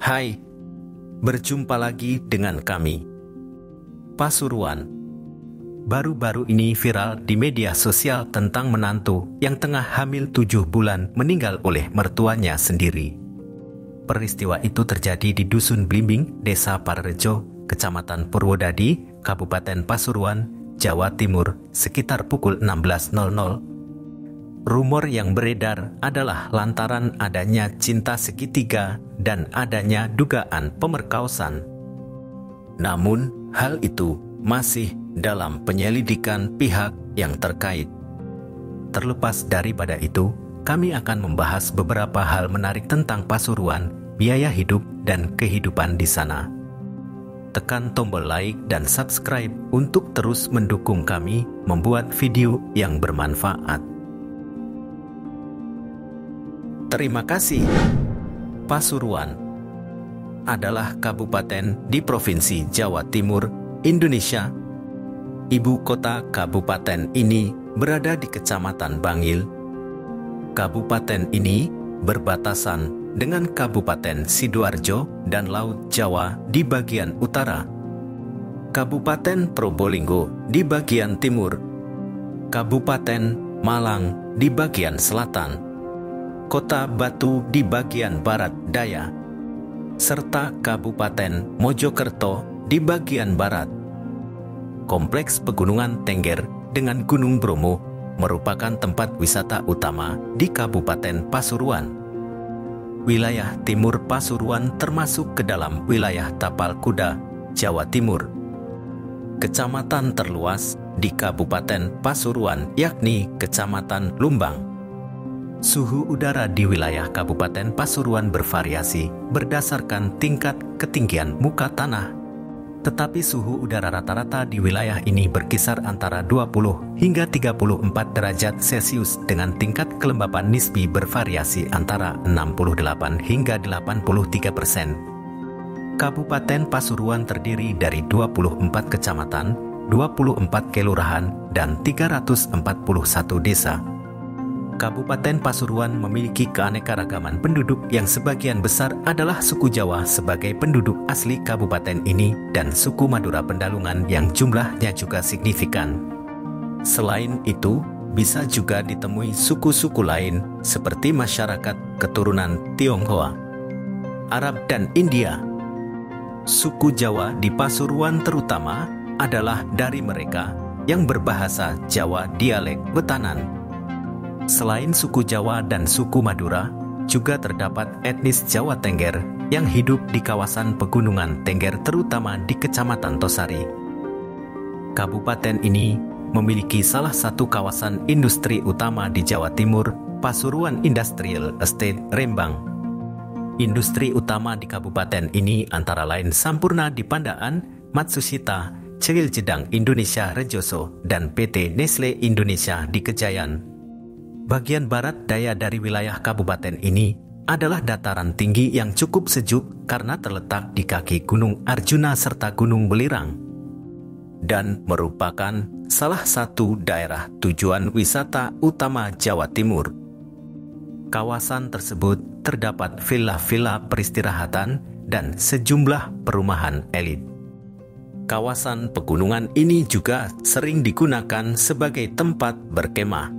Hai, berjumpa lagi dengan kami. Pasuruan. Baru-baru ini viral di media sosial tentang menantu yang tengah hamil 7 bulan meninggal oleh mertuanya sendiri. Peristiwa itu terjadi di Dusun Blimbing, Desa Parerejo, Kecamatan Purwodadi, Kabupaten Pasuruan, Jawa Timur, sekitar pukul 16.00. Rumor yang beredar adalah lantaran adanya cinta segitiga dan adanya dugaan pemerkosaan. Namun, hal itu masih dalam penyelidikan pihak yang terkait. Terlepas daripada itu, kami akan membahas beberapa hal menarik tentang Pasuruan, biaya hidup, dan kehidupan di sana. Tekan tombol like dan subscribe untuk terus mendukung kami membuat video yang bermanfaat. Terima kasih. Pasuruan adalah kabupaten di Provinsi Jawa Timur, Indonesia. Ibu kota kabupaten ini berada di Kecamatan Bangil. Kabupaten ini berbatasan dengan Kabupaten Sidoarjo dan Laut Jawa di bagian utara, Kabupaten Probolinggo di bagian timur, Kabupaten Malang di bagian selatan, Kota Batu di bagian barat daya, serta Kabupaten Mojokerto di bagian barat. Kompleks Pegunungan Tengger dengan Gunung Bromo merupakan tempat wisata utama di Kabupaten Pasuruan. Wilayah timur Pasuruan termasuk ke dalam wilayah Tapal Kuda, Jawa Timur. Kecamatan terluas di Kabupaten Pasuruan yakni Kecamatan Lumbang. Suhu udara di wilayah Kabupaten Pasuruan bervariasi berdasarkan tingkat ketinggian muka tanah. Tetapi suhu udara rata-rata di wilayah ini berkisar antara 20 hingga 34 derajat Celcius dengan tingkat kelembapan nisbi bervariasi antara 68 hingga 83%. Kabupaten Pasuruan terdiri dari 24 kecamatan, 24 kelurahan, dan 341 desa. Kabupaten Pasuruan memiliki keanekaragaman penduduk yang sebagian besar adalah suku Jawa sebagai penduduk asli kabupaten ini dan suku Madura Pendalungan yang jumlahnya juga signifikan. Selain itu, bisa juga ditemui suku-suku lain seperti masyarakat keturunan Tionghoa, Arab, dan India. Suku Jawa di Pasuruan terutama adalah dari mereka yang berbahasa Jawa dialek Wetanan. Selain suku Jawa dan suku Madura, juga terdapat etnis Jawa Tengger yang hidup di kawasan Pegunungan Tengger terutama di Kecamatan Tosari. Kabupaten ini memiliki salah satu kawasan industri utama di Jawa Timur, Pasuruan Industrial Estate Rembang. Industri utama di kabupaten ini antara lain Sampurna di Pandaan, Matsushita, Ceril Jedang Indonesia Rejoso, dan PT Nestle Indonesia di Kejayan. Bagian barat daya dari wilayah kabupaten ini adalah dataran tinggi yang cukup sejuk karena terletak di kaki Gunung Arjuna serta Gunung Welirang, dan merupakan salah satu daerah tujuan wisata utama Jawa Timur. Kawasan tersebut terdapat villa-villa peristirahatan dan sejumlah perumahan elit. Kawasan pegunungan ini juga sering digunakan sebagai tempat berkemah.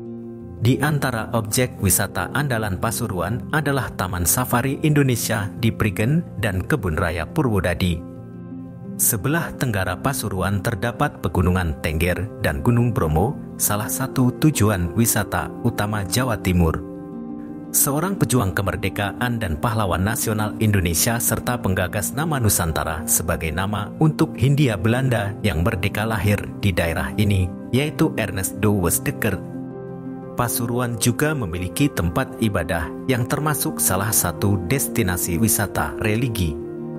Di antara objek wisata andalan Pasuruan adalah Taman Safari Indonesia di Prigen dan Kebun Raya Purwodadi. Sebelah tenggara Pasuruan terdapat Pegunungan Tengger dan Gunung Bromo, salah satu tujuan wisata utama Jawa Timur. Seorang pejuang kemerdekaan dan pahlawan nasional Indonesia serta penggagas nama Nusantara sebagai nama untuk Hindia Belanda yang merdeka lahir di daerah ini, yaitu Ernest Douwes de Kert. Pasuruan juga memiliki tempat ibadah yang termasuk salah satu destinasi wisata religi,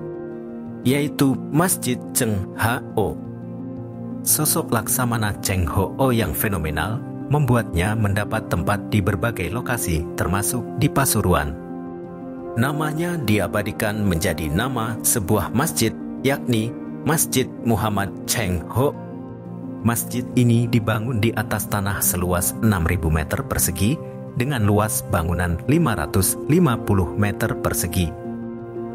yaitu Masjid Cheng Ho. Sosok Laksamana Cheng Ho yang fenomenal membuatnya mendapat tempat di berbagai lokasi termasuk di Pasuruan. Namanya diabadikan menjadi nama sebuah masjid, yakni Masjid Muhammad Cheng Ho. Masjid ini dibangun di atas tanah seluas 6.000 meter persegi dengan luas bangunan 550 meter persegi.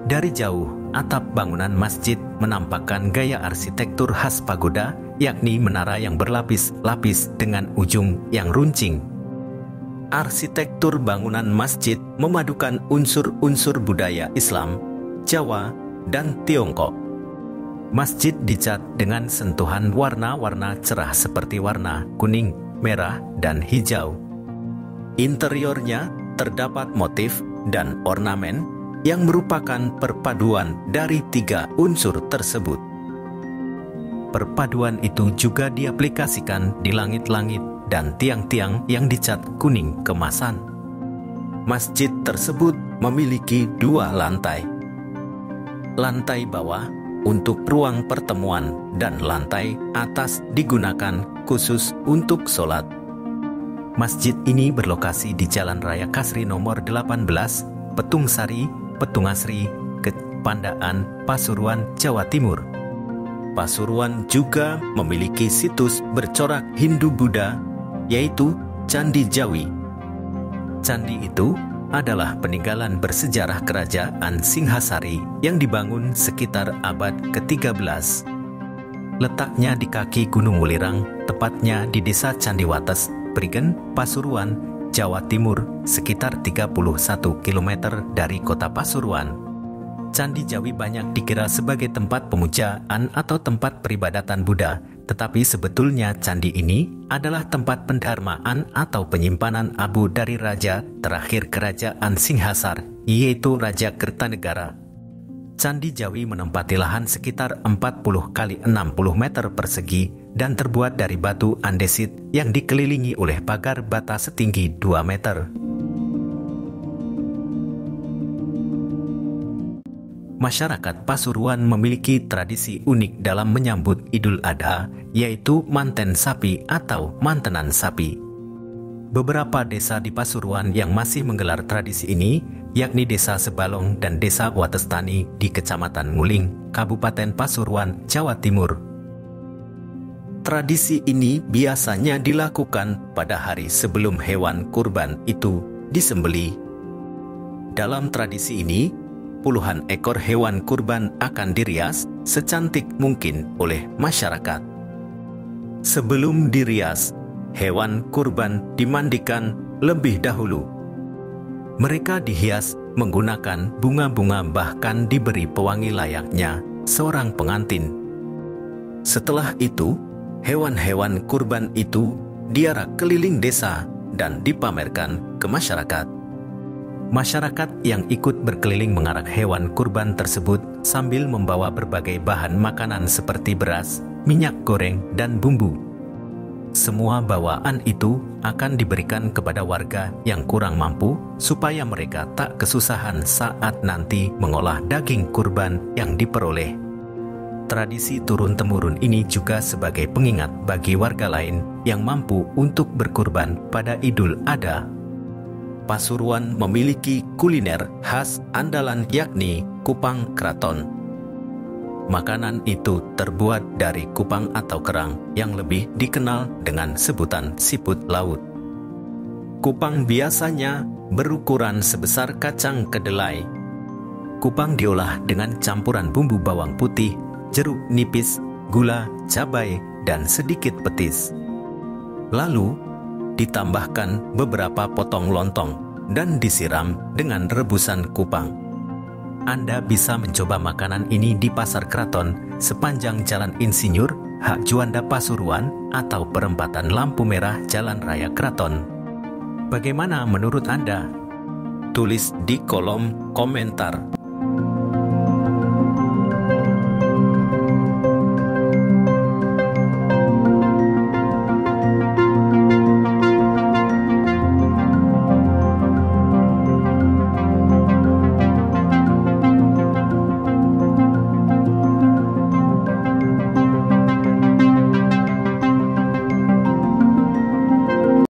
Dari jauh, atap bangunan masjid menampakkan gaya arsitektur khas pagoda, yakni menara yang berlapis-lapis dengan ujung yang runcing. Arsitektur bangunan masjid memadukan unsur-unsur budaya Islam, Jawa, dan Tiongkok. Masjid dicat dengan sentuhan warna-warna cerah seperti warna kuning, merah, dan hijau. Interiornya terdapat motif dan ornamen yang merupakan perpaduan dari 3 unsur tersebut. Perpaduan itu juga diaplikasikan di langit-langit dan tiang-tiang yang dicat kuning kemasan. Masjid tersebut memiliki 2 lantai. Lantai bawah untuk ruang pertemuan dan lantai atas digunakan khusus untuk sholat. Masjid ini berlokasi di Jalan Raya Kasri nomor 18, Petung Sari, Petungasri, Pandaan, Pasuruan, Jawa Timur. Pasuruan juga memiliki situs bercorak Hindu-Buddha, yaitu Candi Jawi. Candi itu adalah peninggalan bersejarah kerajaan Singhasari yang dibangun sekitar abad ke-13. Letaknya di kaki Gunung Wulirang, tepatnya di Desa Candiwates, Prigen, Pasuruan, Jawa Timur, sekitar 31 km dari kota Pasuruan. Candi Jawi banyak dikira sebagai tempat pemujaan atau tempat peribadatan Buddha, tetapi sebetulnya candi ini adalah tempat pendharmaan atau penyimpanan abu dari raja terakhir kerajaan Singhasar, yaitu Raja Kertanegara. Candi Jawi menempati lahan sekitar 40 kali 60 meter persegi dan terbuat dari batu andesit yang dikelilingi oleh pagar bata setinggi 2 meter. Masyarakat Pasuruan memiliki tradisi unik dalam menyambut Idul Adha, yaitu manten sapi atau mantenan sapi. Beberapa desa di Pasuruan yang masih menggelar tradisi ini, yakni Desa Sebalong dan Desa Watestani di Kecamatan Nguling, Kabupaten Pasuruan, Jawa Timur. Tradisi ini biasanya dilakukan pada hari sebelum hewan kurban itu disembelih. Dalam tradisi ini, puluhan ekor hewan kurban akan dirias secantik mungkin oleh masyarakat. Sebelum dirias, hewan kurban dimandikan lebih dahulu. Mereka dihias menggunakan bunga-bunga, bahkan diberi pewangi layaknya seorang pengantin. Setelah itu, hewan-hewan kurban itu diarak keliling desa dan dipamerkan ke masyarakat. Masyarakat yang ikut berkeliling mengarak hewan kurban tersebut sambil membawa berbagai bahan makanan seperti beras, minyak goreng, dan bumbu. Semua bawaan itu akan diberikan kepada warga yang kurang mampu supaya mereka tak kesusahan saat nanti mengolah daging kurban yang diperoleh. Tradisi turun-temurun ini juga sebagai pengingat bagi warga lain yang mampu untuk berkurban pada Idul Adha. Pasuruan memiliki kuliner khas andalan, yakni kupang kraton. Makanan itu terbuat dari kupang atau kerang yang lebih dikenal dengan sebutan siput laut. Kupang biasanya berukuran sebesar kacang kedelai. Kupang diolah dengan campuran bumbu bawang putih, jeruk nipis, gula, cabai, dan sedikit petis. Lalu ditambahkan beberapa potong lontong dan disiram dengan rebusan kupang. Anda bisa mencoba makanan ini di Pasar Kraton sepanjang Jalan Insinyur Hak Juanda Pasuruan atau perempatan lampu merah Jalan Raya Kraton. Bagaimana menurut Anda? Tulis di kolom komentar.